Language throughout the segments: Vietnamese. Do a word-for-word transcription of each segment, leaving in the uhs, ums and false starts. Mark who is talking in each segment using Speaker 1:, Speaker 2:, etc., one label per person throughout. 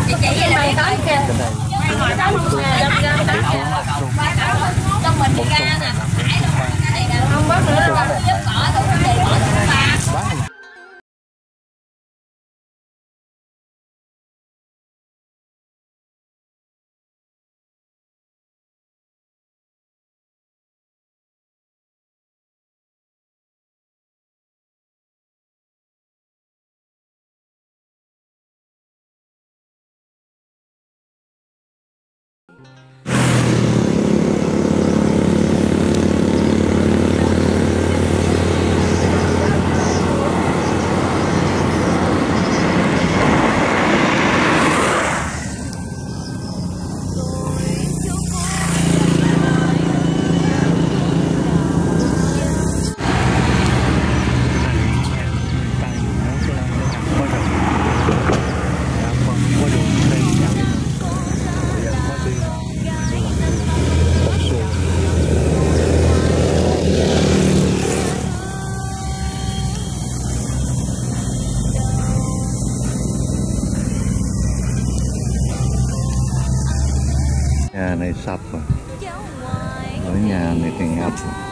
Speaker 1: chị chỉ vậy là tới kìa. Trong mình đi ra nè, không bớt nữa đâu, giúp cỏ tụi nó đi bỏ tụi ba.
Speaker 2: Nhà này sập rồi, ở nhà này thì ngập rồi.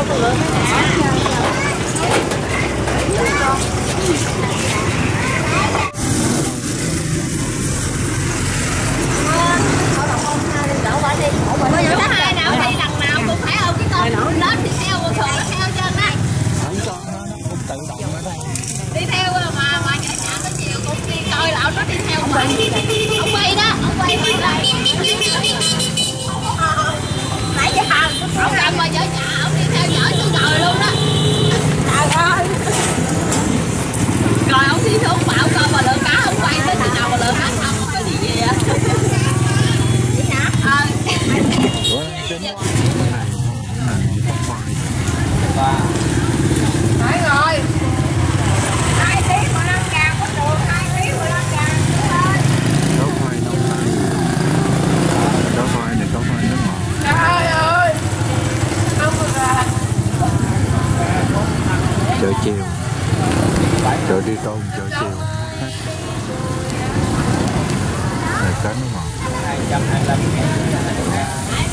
Speaker 1: Có hai nào đi lần nào cũng phải ôm cái con lớn đi theo một thường nó theo chân đó.
Speaker 2: Tự động ở đây.
Speaker 1: Đi theo mà mà chạy chạy nó chiều cũng đi coi lão nó đi theo mà. Ông quay đó, ông quay quay lại. Nãy giờ ông cầm mà chở nhà, ông đi theo chở xuống rồi luôn đó. Trời ơi. Rồi ông đi xuống bảo coi mà lựa cá, ông quay tới chừng nào mà lựa cá xong không có gì gì á. Vậy hả? Ờ. Phải rồi. Hai tiếng mười lăm ngàn có được, hai tiếng mười lăm ngàn.
Speaker 2: Có khoai nông sản. Có khoai này, có khoai nước ngọt.
Speaker 1: Trời ơi. Không được à.
Speaker 2: Chợ chiều. Chợ đi tôm, chợ chiều. Này cá nước ngọt. hai trăm hai mươi lăm ngàn.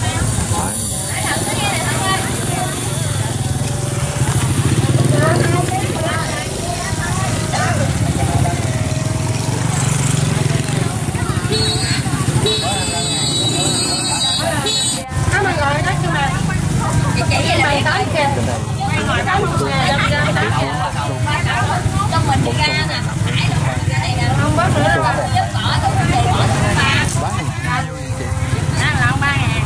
Speaker 1: Trong mình đi ra nè, không bớt nữa đâu, giúp bỏ tôi không để bỏ tôi ba. Ăn lon ba ngàn.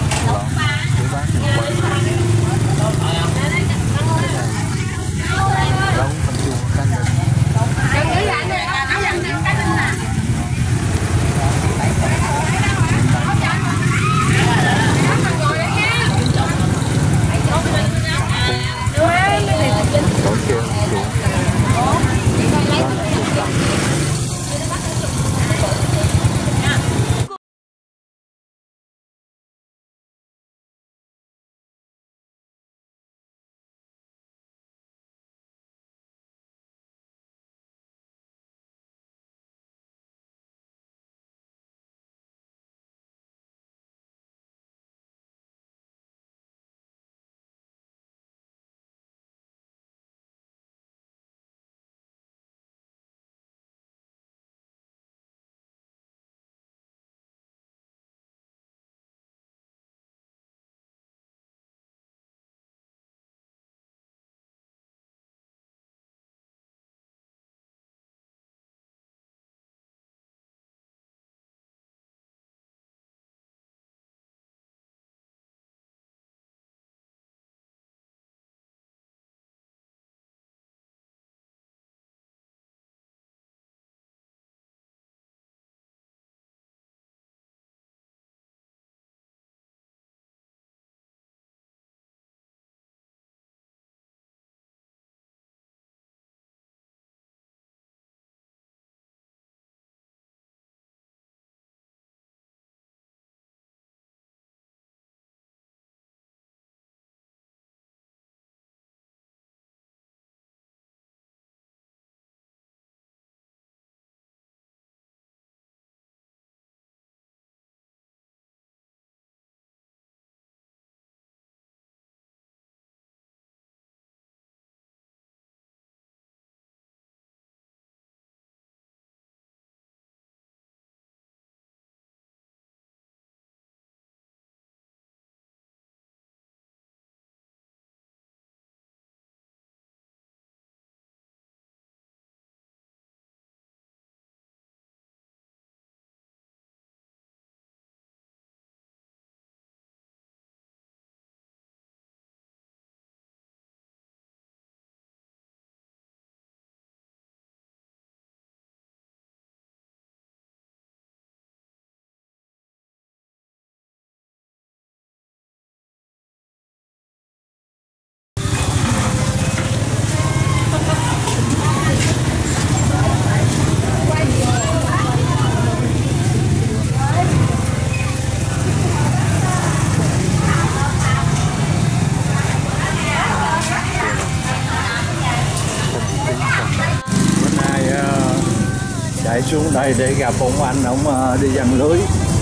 Speaker 2: chạy xuống đây để gặp ông anh, ông đi giăng lưới,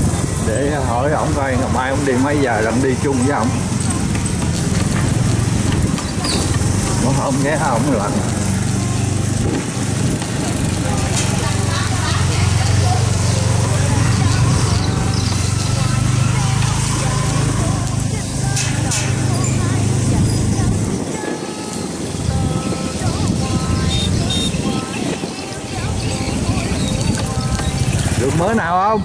Speaker 2: để hỏi ổng coi ngày mai ông đi mấy giờ lần đi chung với ổng. Nó không ghé không lạnh. Đường mới nào không?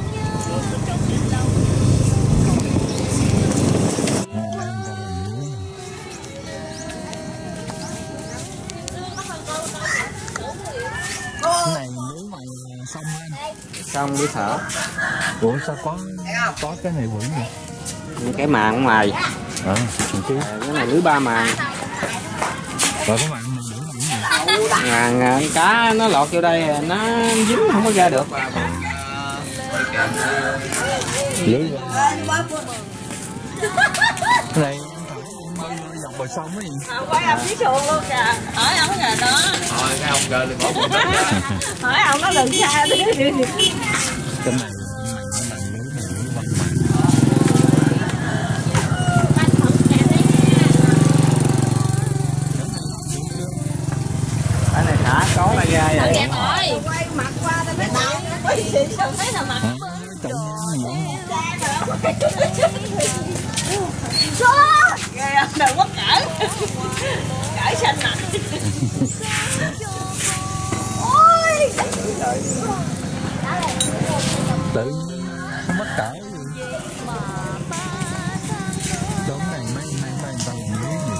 Speaker 3: Cái này nếu mà xong lên
Speaker 4: Xong đi thở.
Speaker 3: ủa sao có có cái này vẫn vậy?
Speaker 4: Cái màng ngoài
Speaker 3: À, cái
Speaker 4: cái này lưới ba màng.
Speaker 3: rồi các bạn mình vẫn vẫn vậy.
Speaker 4: Màng cá nó lọt vô đây nó dính không có ra được.
Speaker 3: Lưới cái này bơi dọc bờ sông ấy.
Speaker 1: Quay ông dưới xuồng luôn kìa. Hỏi ông kìa đó.
Speaker 4: Thôi cái ông chơi liền bỏ một
Speaker 1: Hỏi ông nó đừng xa đi.
Speaker 3: Cái này cái này là lưới này lưới văn màng.
Speaker 4: cái này thả có ra ra vậy.
Speaker 1: Kìa rồi. Quay mặt qua tao mới tao. Quay xịn xong thấy là mặt. Kìa đừng có cỡ. Cỡ xanh mặt. Ôi.
Speaker 3: Tự không mất cỡ gì. Đống này mấy mấy mấy ta làm lưới gì.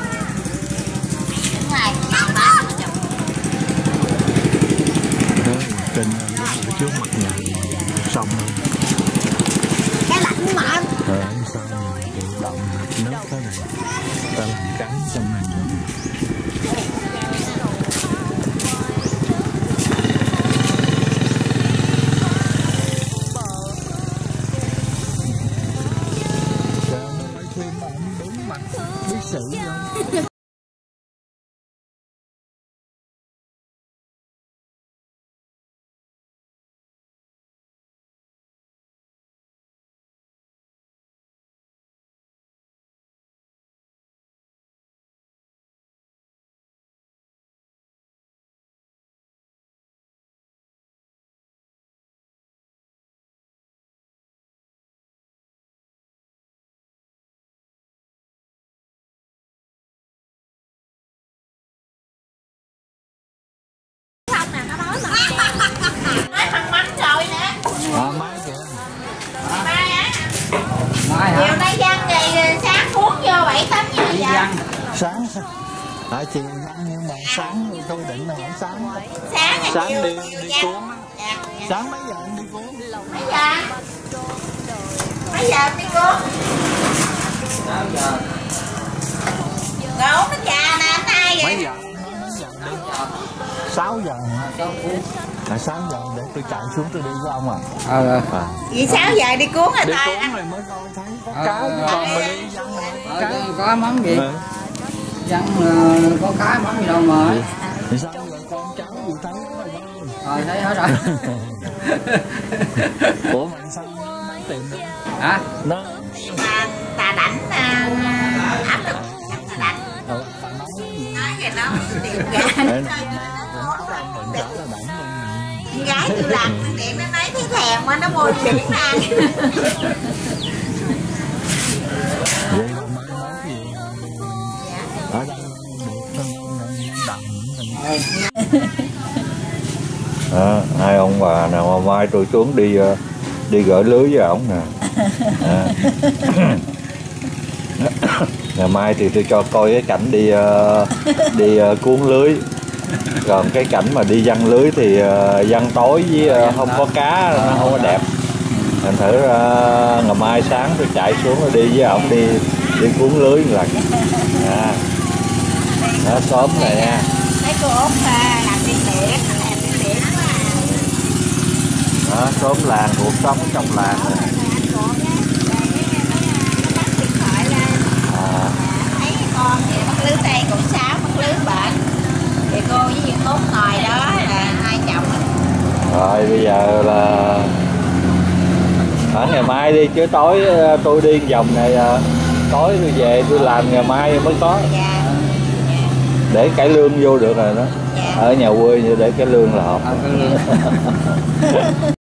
Speaker 3: Trên trước mặt nhà sông luôn.
Speaker 1: Cái lạnh mà anh.
Speaker 3: Rồi sao tự động nước thế này ta làm cánh trong này nữa. Sao nó phải khuyên mà ông đúng mặt biết sự không?
Speaker 1: Nói thằng mắm rồi nè.
Speaker 3: À, mai kìa.
Speaker 1: Mai á.
Speaker 4: Mai hả?
Speaker 1: Chiều nay Văn thì sáng cuốn vô bảy tám giờ
Speaker 4: Đi
Speaker 1: giờ.
Speaker 4: Văn.
Speaker 3: Sáng sao? À, chiều ăn nhưng mà sáng tôi định là không sáng.
Speaker 1: Sáng là
Speaker 3: Sáng
Speaker 1: chiều.
Speaker 3: đi đi
Speaker 1: Dạ.
Speaker 3: cuốn á.
Speaker 1: Dạ.
Speaker 3: Sáng mấy giờ anh đi cuốn?
Speaker 1: Mấy giờ? Mấy giờ đi cuốn?
Speaker 4: sáu giờ.
Speaker 1: Rồi uống nước trà nè anh hai
Speaker 3: Mấy
Speaker 1: vậy?
Speaker 3: giờ? Mấy giờ đi? sáu giờ hả? À, sáu giờ để tôi chạy xuống tôi đi với ông à.
Speaker 4: Ờ
Speaker 3: À.
Speaker 1: Vậy sáu giờ đi cuốn rồi
Speaker 3: Đi
Speaker 1: ta.
Speaker 3: cuốn rồi mới coi thấy có
Speaker 4: Ờ,
Speaker 3: cá
Speaker 4: ờ,
Speaker 3: còn mà
Speaker 4: ờ.
Speaker 3: đi dân này có
Speaker 4: ờ,
Speaker 3: cá.
Speaker 4: có món gì?
Speaker 3: Ừ.
Speaker 4: Văn có cá món gì đâu mà.
Speaker 3: Thì sao giờ con cháu gì thấy có đâu không?
Speaker 4: Rồi thấy hết rồi.
Speaker 3: Ủa mà sao nó mấy tiền đâu?
Speaker 4: Hả?
Speaker 3: Nó
Speaker 1: Mà tà đánh ẩm thực tà đánh.
Speaker 3: ừ, ta nói
Speaker 1: Nói vậy nó tiệm gà.
Speaker 3: để nó mình rõ là đẳng luôn.
Speaker 1: Con gái tôi làm phương tiện nó nói thấy thèm quá nó mua chuyển ăn.
Speaker 3: Vậy là mai nói gì ở đây được đặng
Speaker 2: À, hai ông bà nào mà mai tôi xuống đi đi gửi lưới với ổng nè. À. Ngày mai thì tôi cho coi cái cảnh đi đi cuốn lưới, còn cái cảnh mà đi giăng lưới thì giăng tối với không có cá nó không có đẹp. Thành thử uh, ngày mai sáng tôi chạy xuống rồi đi với ổng đi đi cuốn lưới một lần. À. Đó, sớm này nha.
Speaker 1: Thấy cô Út làm đi tiệc, làm đi tiệc quá.
Speaker 2: Đó, sớm làng cuộc sống trong làng rồi. À.
Speaker 1: Thấy con thì bắt lưới đây cũng sáu bắt lưới bệnh thì cô với Việt Út ngồi đó là hai chồng.
Speaker 2: Rồi bây giờ là ở ngày mai đi chứ tối tôi đi vòng này tối tôi về tôi làm ngày mai mới có.
Speaker 1: Dạ.
Speaker 2: để cải lương vô được rồi đó. Ở nhà quê như để cải lương là hợp.
Speaker 4: Ờ, cái lương.